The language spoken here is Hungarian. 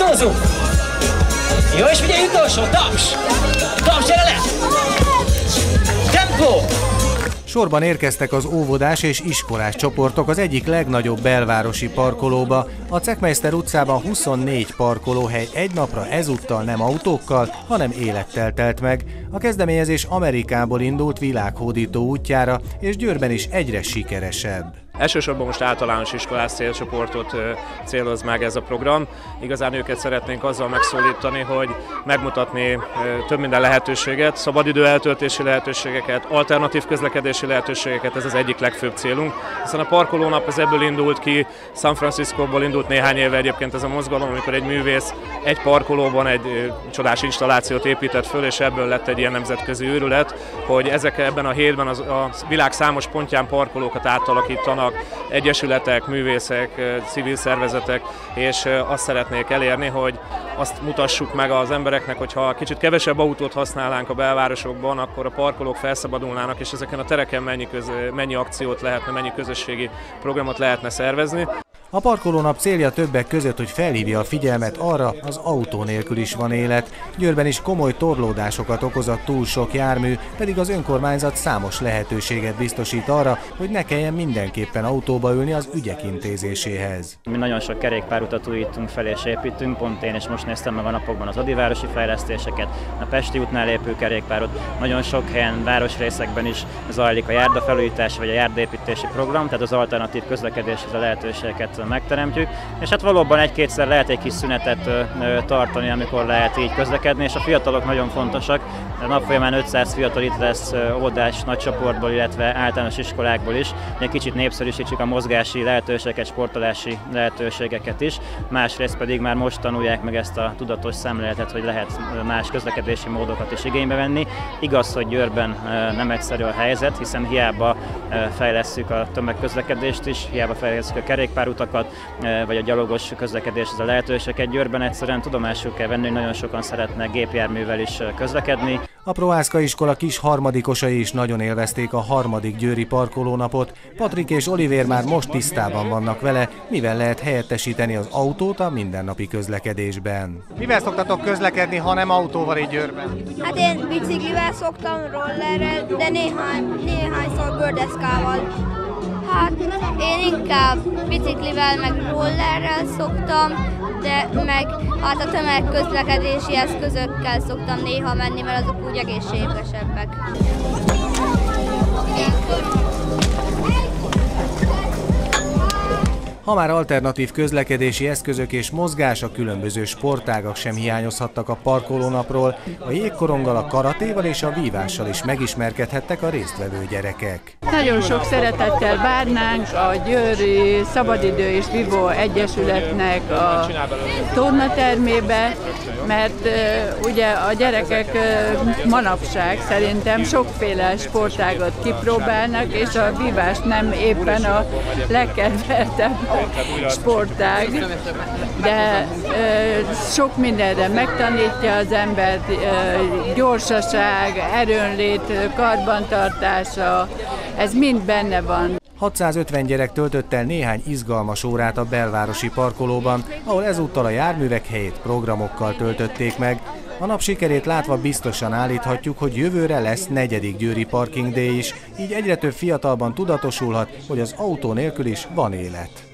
autózunk! Jó, és figyelj, utolsó, taps! Taps, gyere le! Tempó! Sorban érkeztek az óvodás és iskolás csoportok az egyik legnagyobb belvárosi parkolóba. A Czechmeister utcában 24 parkolóhely egy napra ezúttal nem autókkal, hanem élettel telt meg. A kezdeményezés Amerikából indult világhódító útjára, és Győrben is egyre sikeresebb. Elsősorban most általános iskolás célcsoportot céloz meg ez a program. Igazán őket szeretnénk azzal megszólítani, hogy megmutatni több minden lehetőséget, szabadidő eltöltési lehetőségeket, alternatív közlekedési lehetőségeket, ez az egyik legfőbb célunk. Hiszen a parkolónap ez ebből indult ki, San Franciscóból indult néhány éve egyébként ez a mozgalom, amikor egy művész egy parkolóban egy csodás installációt épített föl, és ebből lett egy ilyen nemzetközi őrület, hogy ebben a hétben a világ számos pontján parkolókat átalakítanak, egyesületek, művészek, civil szervezetek, és azt szeretnék elérni, hogy azt mutassuk meg az embereknek, hogy ha kicsit kevesebb autót használnánk a belvárosokban, akkor a parkolók felszabadulnának, és ezeken a tereken mennyi akciót lehetne, mennyi közösségi programot lehetne szervezni. A parkolónap célja többek között, hogy felhívja a figyelmet arra, az autó nélkül is van élet. Győrben is komoly torlódásokat okoz a túl sok jármű, pedig az önkormányzat számos lehetőséget biztosít arra, hogy ne kelljen mindenképpen autóba ülni az ügyek intézéséhez. Mi nagyon sok kerékpárutat újítunk fel és építünk, pont én is most néztem meg a napokban az adivárosi fejlesztéseket, a Pesti útnál épő kerékpárot, nagyon sok helyen, városrészekben is zajlik a járdafelújítás vagy a járdaépítési program, tehát az alternatív közlekedéshez a lehetőségeket megteremtjük, és hát valóban egy-kétszer lehet egy kis szünetet tartani, amikor lehet így közlekedni, és a fiatalok nagyon fontosak. A nap folyamán 500 fiatal itt lesz óvodás nagycsoportból, illetve általános iskolákból is, egy kicsit népszerűsítsük a mozgási lehetőségeket, sportolási lehetőségeket is, másrészt pedig már most tanulják meg ezt a tudatos szemléletet, hogy lehet más közlekedési módokat is igénybe venni. Igaz, hogy Győrben nem egyszerű a helyzet, hiszen hiába fejlesszük a tömegközlekedést is, hiába fejlesszük a kerékpárutakat, vagy a gyalogos közlekedéshez a lehetőséget. Győrben egyszerűen tudomásul kell venni, hogy nagyon sokan szeretnek gépjárművel is közlekedni. A Prohászka iskola kis harmadikosai is nagyon élvezték a harmadik győri parkolónapot. Patrik és Olivér már most tisztában vannak vele, mivel lehet helyettesíteni az autót a mindennapi közlekedésben. Mivel szoktatok közlekedni, ha nem autóval így Győrben? Hát én biciklivel szoktam, rollerrel, de néhányszor gördeszkával. Hát én inkább biciklivel meg rollerrel szoktam, de meg hát a tömegközlekedési eszközökkel szoktam néha menni, mert azok úgy egészségesebbek. Ha már alternatív közlekedési eszközök és mozgás, a különböző sportágak sem hiányozhattak a parkolónapról. A jégkoronggal, a karatéval és a vívással is megismerkedhettek a résztvevő gyerekek. Nagyon sok szeretettel várnánk a Győri Szabadidő és Vívó Egyesületnek a tornatermébe, mert ugye a gyerekek manapság szerintem sokféle sportágat kipróbálnak, és a vívás nem éppen a legkedveltebb sportág, de sok mindenre megtanítja az embert, gyorsaság, erőnlét, karbantartása, ez mind benne van. 650 gyerek töltött el néhány izgalmas órát a belvárosi parkolóban, ahol ezúttal a járművek helyét programokkal töltötték meg. A nap sikerét látva biztosan állíthatjuk, hogy jövőre lesz 4. győri Parking Day is, így egyre több fiatalban tudatosulhat, hogy az autó nélkül is van élet.